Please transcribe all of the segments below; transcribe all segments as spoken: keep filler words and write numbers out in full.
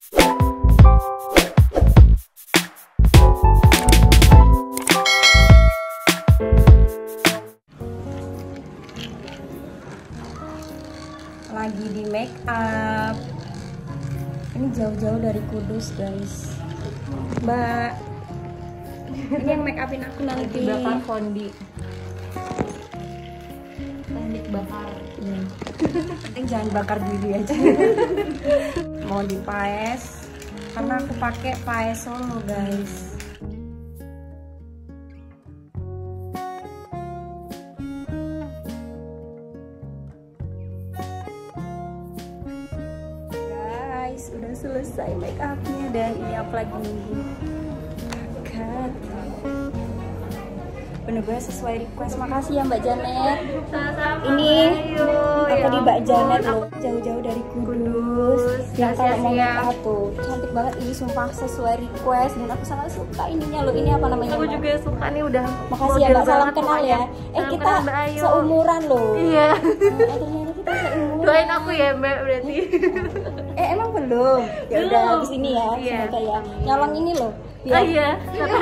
Lagi di make up. Ini jauh-jauh dari Kudus, guys. Mbak, ini yang make upin aku nanti. Bakar fondi. Teknik bakar. Iya. Penting jangan bakar diri aja. Mau dipaes karena aku pakai paes Solo, guys. Udah selesai make upnya dan ini aku lagi nunggu akad. Bener-bener sesuai request. Makasih ya Mbak Janet. Ini aku di Mbak Janet loh, jauh-jauh dari Kudus. Yang kalau mau make up tuh cantik banget, ini sumpah sesuai request dan aku sangat suka ininya loh. Ini apa namanya? Aku juga suka nih, udah. Makasih ya Mbak, salam kenal ya. Eh kita seumuran loh. Iya. Ternyata kita seumuran. Doain aku ya Mbak berarti. Eh emang belum? Ya udah habis ini ya, iya. Semoga ya. Nyolong ini loh. Biar. Oh iya.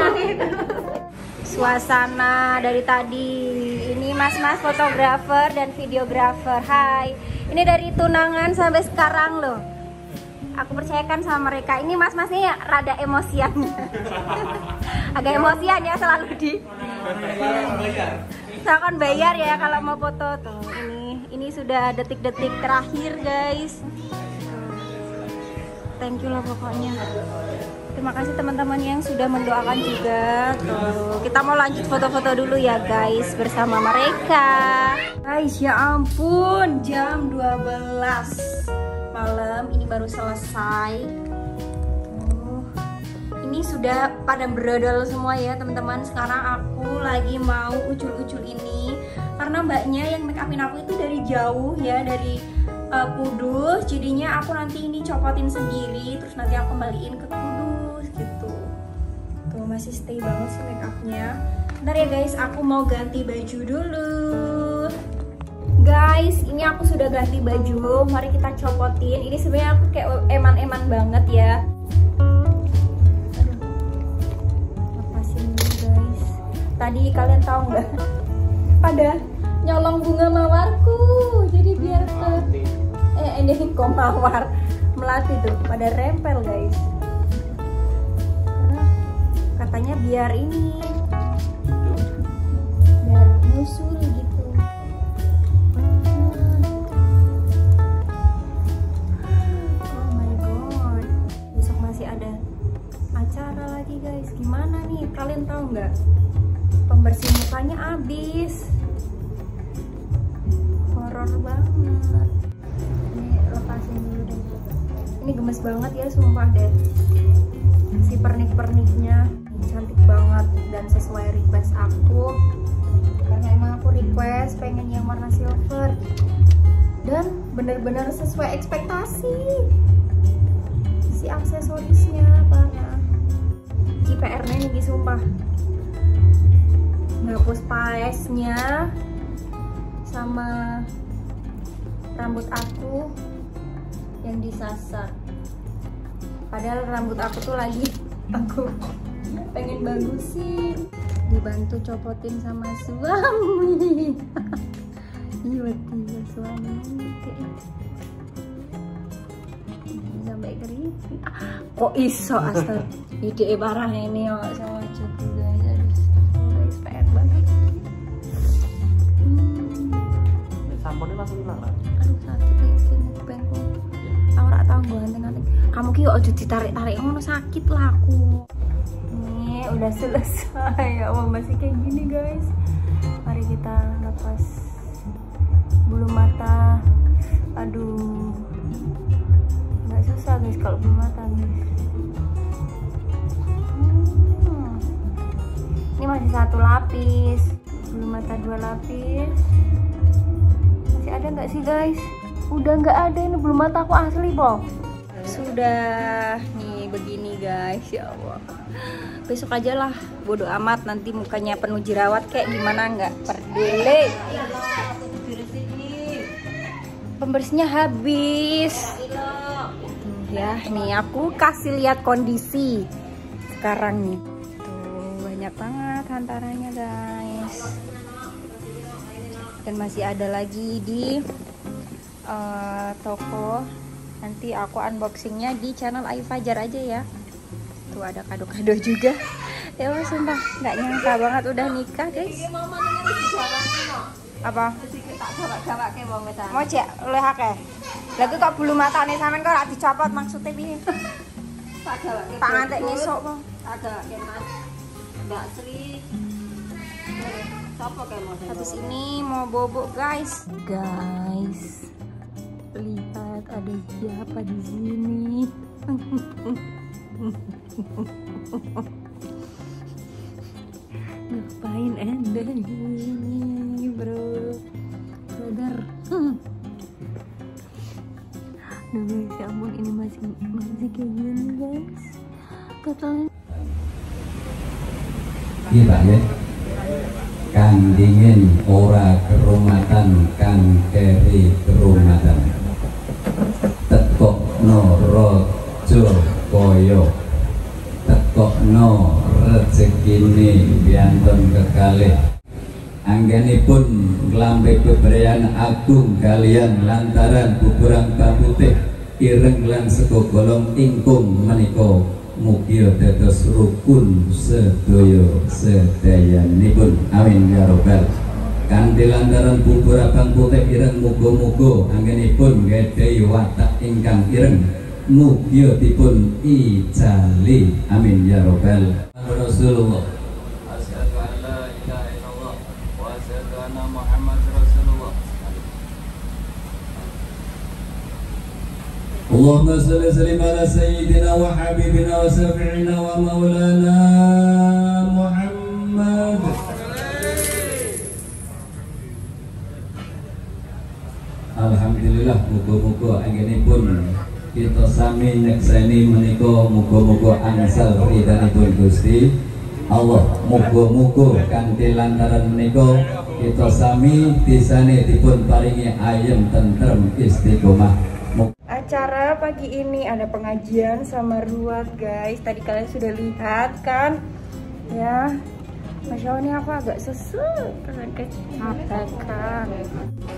Suasana dari tadi. Ini mas-mas fotografer dan videografer. Hai. Ini dari tunangan sampai sekarang loh. Aku percayakan sama mereka. Ini mas-mas nih rada emosian. Agak emosian ya selalu di. Saya akan bayar ya kalau mau foto tuh. Ini ini sudah detik-detik terakhir guys. Thank you lah pokoknya. Terima kasih teman-teman yang sudah mendoakan juga. Tuh, kita mau lanjut foto-foto dulu ya guys bersama mereka. Guys, ya ampun, jam dua belas malam ini baru selesai. Tuh, ini sudah pada brodol semua ya teman-teman. Sekarang aku lagi mau ucul-ucul ini karena mbaknya yang make upin aku itu dari jauh ya, dari Uh, Kudus, jadinya aku nanti ini copotin sendiri, terus nanti aku kembaliin ke Kudus gitu. Tuh masih stay banget sih make upnya. Bentar ya guys, aku mau ganti baju dulu. Guys, ini aku sudah ganti baju. Mari kita copotin. Ini sebenarnya aku kayak eman-eman banget ya. Aduh, lepasin dulu guys. Tadi kalian tahu nggak? Pada nyolong bunga mawarku, jadi biar ke eh ini kok mawar melati tuh pada rempel guys. Karena katanya biar ini biar nyusul gitu. Oh my god, besok masih ada acara lagi guys. Gimana nih, kalian tahu nggak? Pembersih mukanya habis. Horor banget. Ini lepasin dulu deh. Ini gemes banget ya sumpah deh. Si pernik-perniknya cantik banget dan sesuai request aku. Karena emang aku request pengen yang warna silver. Dan bener-bener sesuai ekspektasi. Si aksesorisnya parah. G P R-nya nih sumpah. Ngapus paesnya sama rambut aku yang disasar. Padahal rambut aku tuh lagi aku pengen bagusin. Dibantu copotin sama suami. Iya tiba suami sampai keriting. Kok iso asal ide barang ini ya sama cucu guys. Guys P R banget. Samponnya langsung hilang lah. Aduh sakit iki bengkok. Aku ora tau ganteng-ganteng. Kamu ki kok aja ditarik-tarik ngono, sakit lah aku. Nih udah selesai. Ya Allah masih kayak gini guys. Mari kita lepas bulu mata. Aduh. Nggak susah guys kalau bulu mata guys. Hmm. Ini masih satu lapis. Bulu mata dua lapis. Ada nggak sih guys? Udah nggak ada, ini belum mata aku asli po. Sudah nih begini guys, ya Allah. Besok aja lah, bodo amat nanti mukanya penuh jerawat kayak gimana nggak peduli. Pembersihnya habis. ya. Nih aku kasih lihat kondisi sekarang nih. Tuh banyak banget hantarannya guys. Dan masih ada lagi di uh, toko. Nanti aku unboxingnya di channel Ayu Fajar aja ya. Tuh ada kado-kado juga. Ya Allah, sumpah nggak nyangka banget udah nikah guys. Apa? Mau cek oleh hake. Lagi kok bulu mata nih sampean kok ora dicopot maksudnya piye? Tak ngantek ngisuk kok. Ada kemas. Mbak Sri. Siapa kemas? Habis ini mau bobok guys. Guys. Lihat ada siapa di sini. Ngapain anda ini bro, brother? Duh, ya ampun, ini masih masih kayak gini guys. Katanya iya ya, kang dingin ora kerumatan, kang keri kerumatan, tekok no rojo koyo, tekok no rezekine bianton kekalih. Anggenipun nglambe bebrayan agung kalian lantaran buburang pamutih ireng lan sego golong ingkung menika mugi dados rukun sedaya sedayanipun. Amin ya robbal. Kanthi lantaran bubur abang putih ireng muga-muga anggenipun nggadhahi watak ingkang ireng mugi dipun ijali. Amin ya robbal. Rasulullah. Asyhadu an la ilaha illallah wa asyhadu anna Muhammad Rasulullah. Allahumma shalli sallim ala sayyidina wa habibina wa syafi'ina wa maulana Muhammad. Alhamdulillah, muga-muga anggenipun kita sami nyekseni menika muga-muga angsal ridhanipun Gusti Allah. Muga-muga kanthi lantaran menika kita sami disane dipun paringi ayem tentrem istiqomah. acara pagi ini ada pengajian sama ruat guys. Tadi kalian sudah lihat kan ya. Masya Allah, ini aku agak sesek kan.